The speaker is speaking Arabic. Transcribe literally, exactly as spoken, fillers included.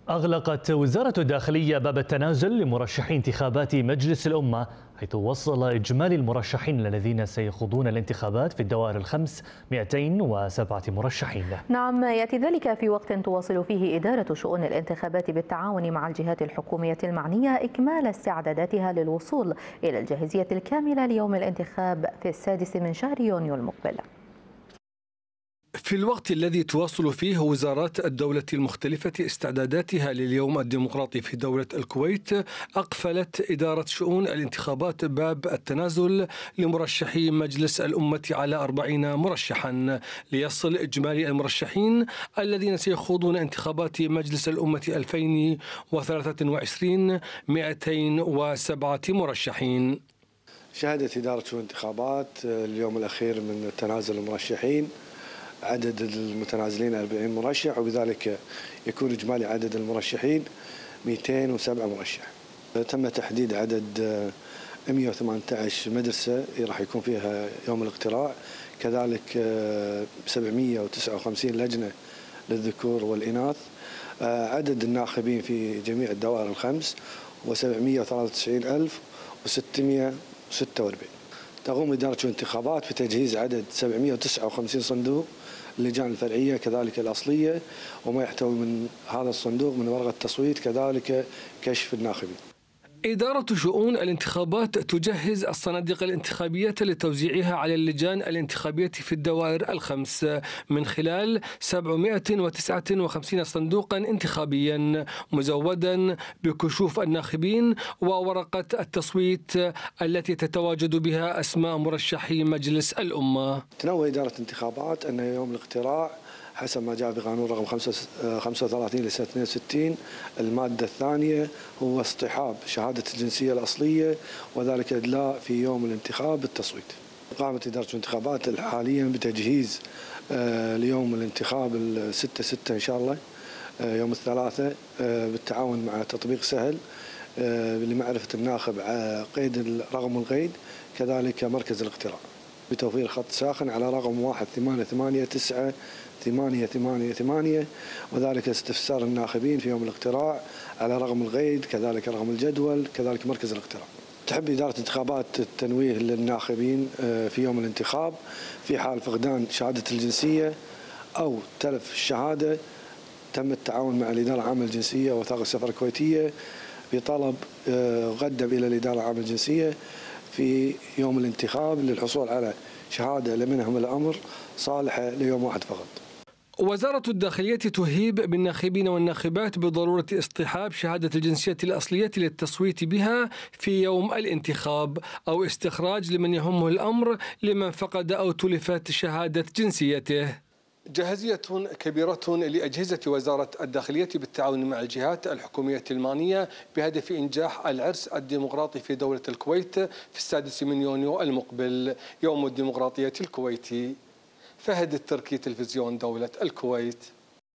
أغلقت وزارة الداخلية باب التنازل لمرشحي انتخابات مجلس الأمة، حيث وصل إجمالي المرشحين الذين سيخوضون الانتخابات في الدوائر الخمس مئتين وسبعة مرشحين. نعم، يأتي ذلك في وقت تواصل فيه إدارة شؤون الانتخابات بالتعاون مع الجهات الحكومية المعنية إكمال استعداداتها للوصول إلى الجاهزية الكاملة ليوم الانتخاب في السادس من شهر يونيو المقبل. في الوقت الذي تواصل فيه وزارات الدولة المختلفة استعداداتها لليوم الديمقراطي في دولة الكويت، أقفلت إدارة شؤون الانتخابات باب التنازل لمرشحي مجلس الأمة على أربعين مرشحا، ليصل إجمالي المرشحين الذين سيخوضون انتخابات مجلس الأمة ألفين وثلاثة وعشرين مئتين وسبعة مرشحين. شهدت إدارة شؤون الانتخابات اليوم الأخير من تنازل المرشحين، عدد المتنازلين أربعين مرشح، وبذلك يكون إجمالي عدد المرشحين مئتين وسبعة مرشح. تم تحديد عدد مئة وثمانية عشر مدرسة راح يكون فيها يوم الاقتراع، كذلك سبعمئة وتسعة وخمسين لجنة للذكور والإناث، عدد الناخبين في جميع الدوائر الخمس وسبعمئة وثلاثة وتسعين ألف وستمئة وستة وأربعين. تقوم إدارة الانتخابات بتجهيز عدد سبعمئة وتسعة وخمسين صندوق اللجان الفرعية كذلك الأصلية، وما يحتوي من هذا الصندوق من ورقة تصويت كذلك كشف الناخبين. إدارة شؤون الانتخابات تجهز الصناديق الانتخابية لتوزيعها على اللجان الانتخابية في الدوائر الخمس من خلال سبعمئة وتسعة وخمسين صندوقا انتخابيا مزودا بكشوف الناخبين وورقة التصويت التي تتواجد بها أسماء مرشحي مجلس الأمة. تنوه إدارة الانتخابات أن يوم الاقتراع حسب ما جاء بقانون رقم خمسة وثلاثين لسنة اثنين وستين المادة الثانية هو اصطحاب شهادة الجنسية الأصلية، وذلك إدلاء في يوم الانتخاب بالتصويت. قامت إدارة الانتخابات حاليا بتجهيز ليوم الانتخاب الستة ستة إن شاء الله يوم الثلاثاء بالتعاون مع تطبيق سهل لمعرفة الناخب قيد رقم القيد، كذلك مركز الاقتراع بتوفير خط ساخن على رقم واحد ثمانية ثمانية تسعة ثمانية ثمانية ثمانية، وذلك استفسار الناخبين في يوم الاقتراع على رقم القيد كذلك رقم الجدول كذلك مركز الاقتراع. تحب إدارة الانتخابات التنويه للناخبين في يوم الانتخاب في حال فقدان شهادة الجنسية أو تلف الشهادة، تم التعاون مع الإدارة العامة للجنسية ووثائق السفر الكويتية بطلب قدم إلى الإدارة العامة للجنسية في يوم الانتخاب للحصول على شهادة لمنهم الأمر صالحة ليوم واحد فقط. وزارة الداخلية تهيب بالناخبين والناخبات بضرورة اصطحاب شهادة الجنسية الأصلية للتصويت بها في يوم الانتخاب، أو استخراج لمن يهمه الأمر لمن فقد أو تلفت شهادة جنسيته. جاهزية كبيرة لأجهزة وزارة الداخلية بالتعاون مع الجهات الحكومية المعنية بهدف إنجاح العرس الديمقراطي في دولة الكويت في السادس من يونيو المقبل يوم الديمقراطية الكويتي. فهد التركي، تلفزيون دولة الكويت.